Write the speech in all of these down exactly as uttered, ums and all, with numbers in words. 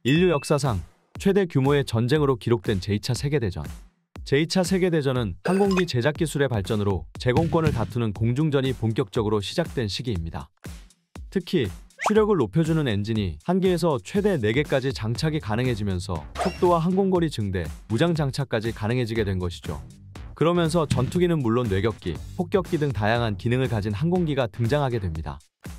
인류 역사상 최대 규모의 전쟁으로 기록된 제이 차 세계대전. 제이 차 세계대전은 항공기 제작 기술의 발전으로 제공권을 다투는 공중전이 본격적으로 시작된 시기입니다. 특히 추력을 높여주는 엔진이 한 개에서 최대 네 개까지 장착이 가능해지면서 속도와 항공거리 증대, 무장 장착까지 가능해지게 된 것이죠. 그러면서 전투기는 물론 뇌격기, 폭격기 등 다양한 기능을 가진 항공기가 등장하게 됩니다.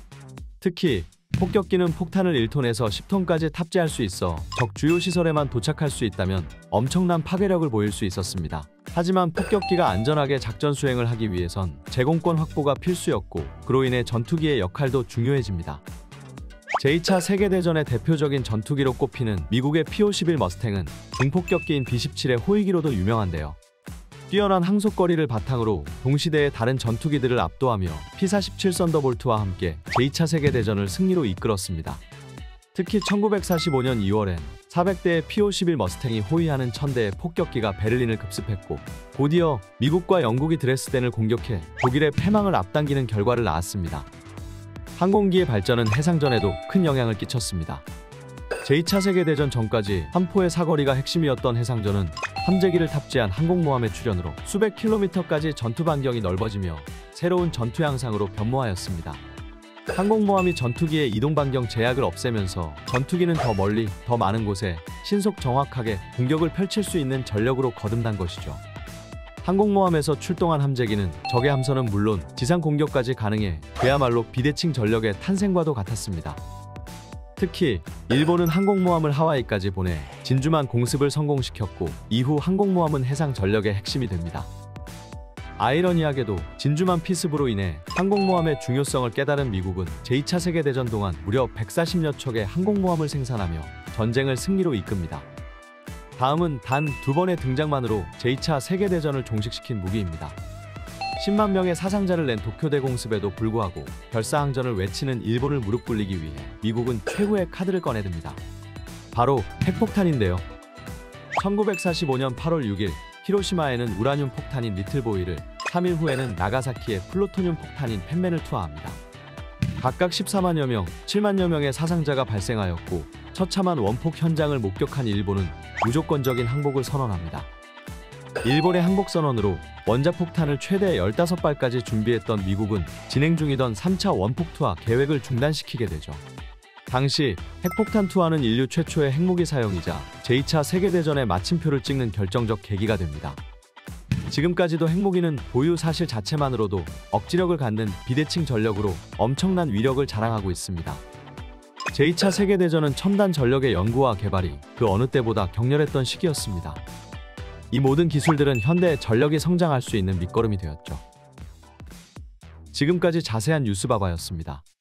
특히 폭격기는 폭탄을 일 톤에서 십 톤까지 탑재할 수 있어 적 주요 시설에만 도착할 수 있다면 엄청난 파괴력을 보일 수 있었습니다. 하지만 폭격기가 안전하게 작전 수행을 하기 위해선 제공권 확보가 필수였고, 그로 인해 전투기의 역할도 중요해집니다. 제이 차 세계대전의 대표적인 전투기로 꼽히는 미국의 피 오십일 머스탱은 중폭격기인 비 십칠의 호위기로도 유명한데요. 뛰어난 항속거리를 바탕으로 동시대의 다른 전투기들을 압도하며 피 사십칠 썬더볼트와 함께 제이 차 세계대전을 승리로 이끌었습니다. 특히 천구백사십오 년 이월엔 사백 대의 피 오십일 머스탱이 호위하는 천 대의 폭격기가 베를린을 급습했고, 곧이어 미국과 영국이 드레스덴을 공격해 독일의 패망을 앞당기는 결과를 낳았습니다. 항공기의 발전은 해상전에도 큰 영향을 끼쳤습니다. 제이 차 세계대전 전까지 함포의 사거리가 핵심이었던 해상전은 함재기를 탑재한 항공모함의 출현으로 수백 킬로미터까지 전투 반경이 넓어지며 새로운 전투 양상으로 변모하였습니다. 항공모함이 전투기의 이동 반경 제약을 없애면서 전투기는 더 멀리, 더 많은 곳에 신속 정확하게 공격을 펼칠 수 있는 전력으로 거듭난 것이죠. 항공모함에서 출동한 함재기는 적의 함선은 물론 지상 공격까지 가능해 그야말로 비대칭 전력의 탄생과도 같았습니다. 특히 일본은 항공모함을 하와이까지 보내 진주만 공습을 성공시켰고, 이후 항공모함은 해상 전력의 핵심이 됩니다. 아이러니하게도 진주만 피습으로 인해 항공모함의 중요성을 깨달은 미국은 제이 차 세계대전 동안 무려 백사십여 척의 항공모함을 생산하며 전쟁을 승리로 이끕니다. 다음은 단 두 번의 등장만으로 제이 차 세계대전을 종식시킨 무기입니다. 십만 명의 사상자를 낸 도쿄대 공습에도 불구하고 별사항전을 외치는 일본을 무릎 꿇리기 위해 미국은 최후의 카드를 꺼내듭니다. 바로 핵폭탄인데요. 천구백사십오 년 팔월 육일 히로시마에는 우라늄 폭탄인 리틀보이를, 삼 일 후에는 나가사키에 플루토늄 폭탄인 펜맨을 투하합니다. 각각 십사만여 명, 칠만여 명의 사상자가 발생하였고, 처참한 원폭 현장을 목격한 일본은 무조건적인 항복을 선언합니다. 일본의 항복 선언으로 원자폭탄을 최대 열다섯 발까지 준비했던 미국은 진행 중이던 삼 차 원폭 투하 계획을 중단시키게 되죠. 당시 핵폭탄 투하는 인류 최초의 핵무기 사용이자 제이 차 세계대전의 마침표를 찍는 결정적 계기가 됩니다. 지금까지도 핵무기는 보유 사실 자체만으로도 억지력을 갖는 비대칭 전력으로 엄청난 위력을 자랑하고 있습니다. 제이 차 세계대전은 첨단 전력의 연구와 개발이 그 어느 때보다 격렬했던 시기였습니다. 이 모든 기술들은 현대 전력이 성장할 수 있는 밑거름이 되었죠. 지금까지 자세한 뉴스바바였습니다.